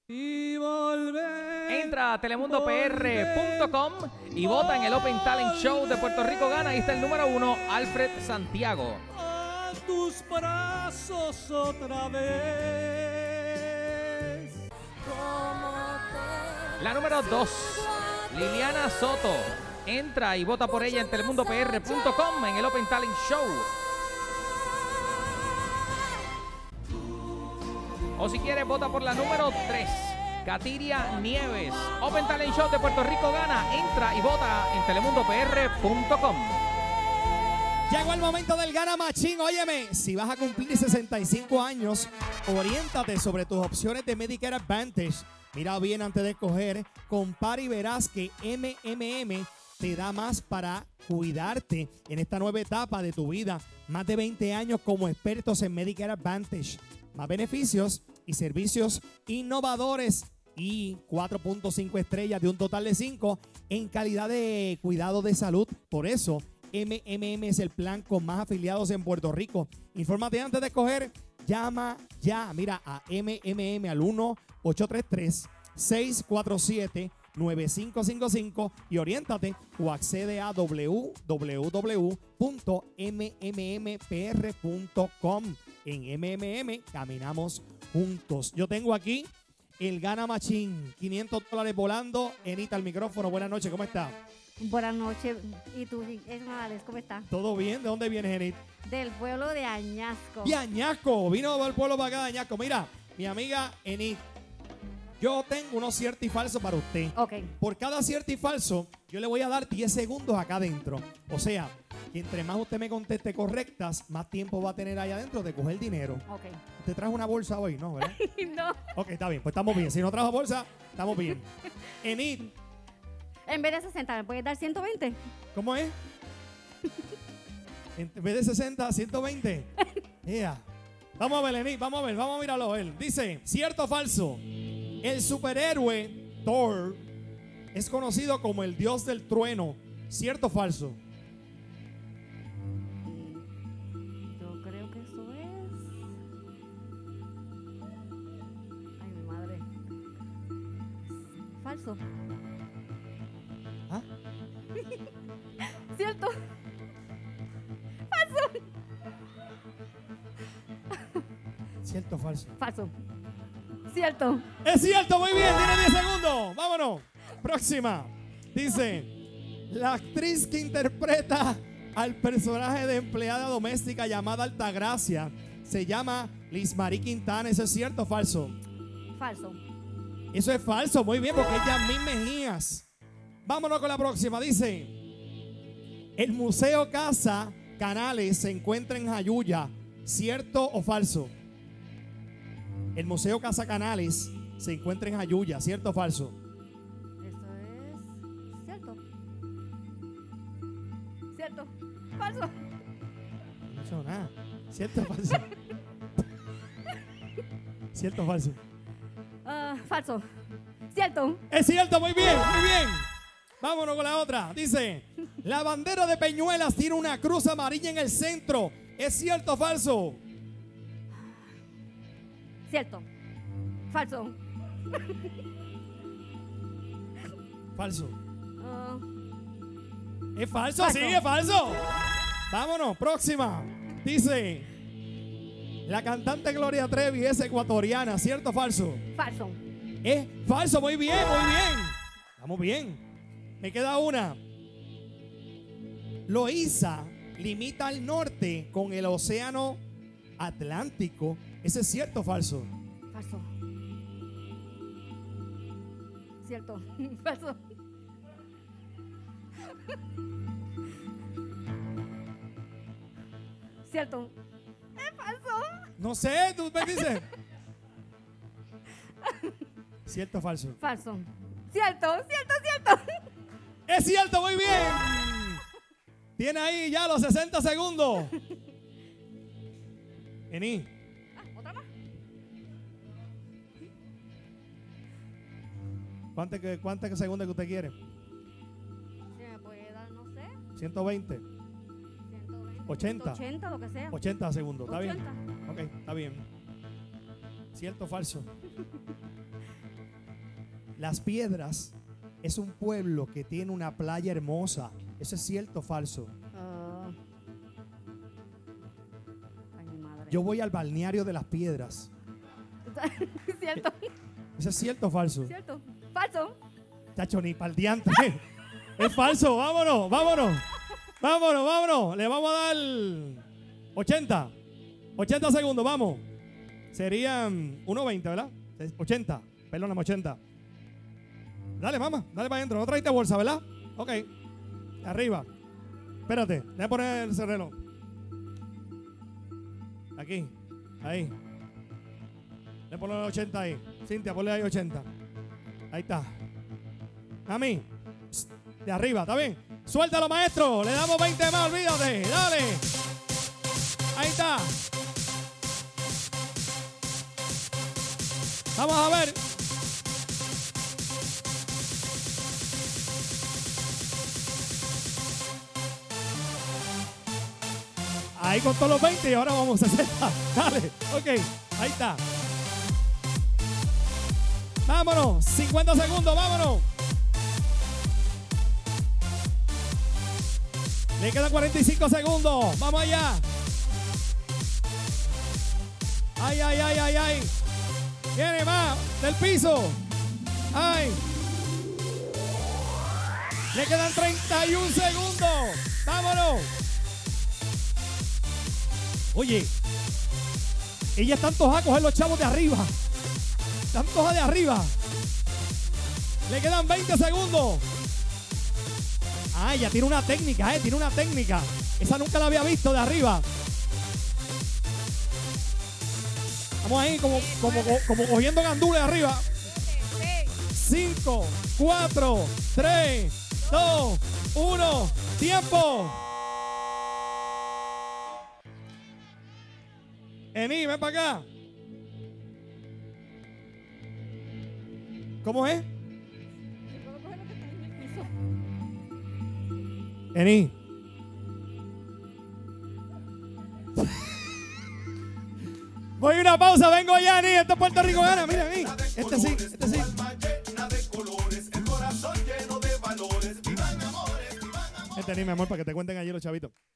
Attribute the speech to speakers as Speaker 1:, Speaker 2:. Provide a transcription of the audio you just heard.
Speaker 1: Y volver.
Speaker 2: Entra a telemundopr.com y vota en el Open Talent Show de Puerto Rico Gana. Ahí está el número 1, Alfred Santiago.
Speaker 1: A tus brazos otra vez.
Speaker 2: La número 2, Liliana Soto. Entra y vota por ella en telemundopr.com en el Open Talent Show. O si quieres, vota por la número 3, Katiria Nieves. Open Talent Show de Puerto Rico Gana. Entra y vota en telemundopr.com.
Speaker 3: Llegó el momento del Gana Machín. Óyeme, si vas a cumplir 65 años, oriéntate sobre tus opciones de Medicare Advantage. Mira bien antes de escoger. Compara y verás que MMM te da más para cuidarte en esta nueva etapa de tu vida. Más de 20 años como expertos en Medicare Advantage. Más beneficios y servicios innovadores y 4.5 estrellas de un total de 5 en calidad de cuidado de salud. Por eso, MMM es el plan con más afiliados en Puerto Rico. Infórmate antes de escoger. Llama ya, mira, a MMM al 1-833-647-9555 y oriéntate o accede a www.mmmPR.com. En MMM caminamos juntos. Yo tengo aquí el Gana Machín, $500 volando. Enita, al micrófono. Buenas noches, ¿cómo está?
Speaker 4: Buenas noches. ¿Y tú, Esmales, cómo estás?
Speaker 3: ¿Todo bien? ¿De dónde vienes, Enit?
Speaker 4: Del pueblo de Añasco.
Speaker 3: De Añasco. Vino del pueblo para acá de Añasco. Mira, mi amiga Enit, yo tengo unos cierto y falso para usted.
Speaker 4: Ok.
Speaker 3: Por cada cierto y falso, yo le voy a dar 10 segundos acá adentro. O sea, que entre más usted me conteste correctas, más tiempo va a tener allá adentro de coger dinero.
Speaker 4: Ok.
Speaker 3: ¿Usted trajo una bolsa hoy? No, ¿verdad?
Speaker 4: No.
Speaker 3: Ok, está bien. Pues estamos bien. Si no trajo bolsa, estamos bien. Enid,
Speaker 4: En vez de 60, ¿me puedes dar 120?
Speaker 3: ¿cómo es? En vez de 60, 120. Yeah. Vamos a ver, Enid, vamos a ver, vamos a mirarlo él. Dice, ¿cierto o falso? El superhéroe Thor es conocido como el dios del trueno. ¿Cierto o falso?
Speaker 4: Yo creo que eso es... Ay, mi madre. Falso.
Speaker 3: ¿Ah?
Speaker 4: ¿Cierto?
Speaker 3: ¿Cierto o falso?
Speaker 4: Falso. Cierto.
Speaker 3: Es cierto, muy bien, tiene 10 segundos. Vámonos. Próxima. Dice, la actriz que interpreta al personaje de empleada doméstica llamada Altagracia se llama Liz Marie Quintana. ¿Eso es cierto o falso?
Speaker 4: Falso.
Speaker 3: Eso es falso, muy bien, porque ella Yasmín Mejías. Vámonos con la próxima. Dice, el Museo Casa Canales se encuentra en Jayuya. ¿Cierto o falso? El Museo Casa Canales se encuentra en Jayuya. ¿Cierto o falso?
Speaker 4: Eso es... ¿Cierto? ¿Cierto? Falso.
Speaker 3: No he dicho nada. ¿Cierto o falso? ¿Cierto o falso?
Speaker 4: Falso. ¿Cierto?
Speaker 3: Es cierto, muy bien, muy bien. Vámonos con la otra. Dice, la bandera de Peñuelas tiene una cruz amarilla en el centro. ¿Es cierto o falso?
Speaker 4: Cierto. Falso.
Speaker 3: Falso.
Speaker 4: Ah,
Speaker 3: ¿Es falso?
Speaker 4: Falso.
Speaker 3: Sí, es falso. Vámonos, próxima. Dice, la cantante Gloria Trevi es ecuatoriana. ¿Cierto o falso?
Speaker 4: falso.
Speaker 3: Es falso, muy bien, muy bien. Vamos bien. Me queda una. Loíza limita al norte con el océano Atlántico. ¿Ese es cierto o falso?
Speaker 4: Falso. Cierto. Falso. Cierto. Es falso.
Speaker 3: No sé, tú me dices. ¿Cierto o falso?
Speaker 4: Falso. Cierto, cierto, cierto.
Speaker 3: Es cierto, muy bien. Tiene ahí ya los 60 segundos. Vení.
Speaker 4: ¿Otra más?
Speaker 3: ¿Cuántas segundos que usted quiere?
Speaker 4: Si me puede dar, no sé,
Speaker 3: 120.
Speaker 4: 120,
Speaker 3: 80.
Speaker 4: 180, lo que sea.
Speaker 3: 80 segundos. ¿Está bien?
Speaker 4: 80.
Speaker 3: Ok, está bien. ¿Cierto o falso? Las Piedras es un pueblo que tiene una playa hermosa. ¿Eso es cierto o falso?
Speaker 4: Ay, mi madre.
Speaker 3: Yo voy al balneario de Las Piedras.
Speaker 4: ¿Cierto?
Speaker 3: ¿Eso es cierto o falso?
Speaker 4: ¿Cierto? ¿Falso?
Speaker 3: Chacho, ni para el diantre. Es falso, vámonos, vámonos. Vámonos, vámonos. Le vamos a dar 80. 80 segundos, vamos. Serían 1.20, ¿verdad? 80, perdóname, 80. Dale, mamá, dale para adentro. No trajiste bolsa, ¿verdad? Ok. Arriba. Espérate, voy a poner el reloj. Aquí, ahí. Le pongo el 80 ahí. Cintia, ponle ahí 80. Ahí está. Mami, de arriba, ¿está bien? Suéltalo, maestro. Le damos 20 más, olvídate. Dale. Ahí está. Vamos a ver. Ahí con todos los 20 y ahora vamos a 60. Dale, ok, ahí está. Vámonos, 50 segundos, vámonos. Le quedan 45 segundos, vamos allá. Ay, ay, ay, ay, ay. Viene más del piso. Ay. Le quedan 31 segundos. Vámonos. Oye, ella está antojada a coger los chavos de arriba. Está antojada de arriba. Le quedan 20 segundos. Ah, ella tiene una técnica, tiene una técnica. Esa nunca la había visto de arriba. Vamos ahí como cogiendo gandules arriba. 5, 4, 3, 2, 1. ¡Tiempo! Eni, ven para acá. ¿Cómo es? Eni. Voy a una pausa, vengo ya, Eni. Esto es Puerto Rico Gana. Mira, Eni. Este sí, este sí. Este, Eni, mi amor, para que te cuenten allí los chavitos.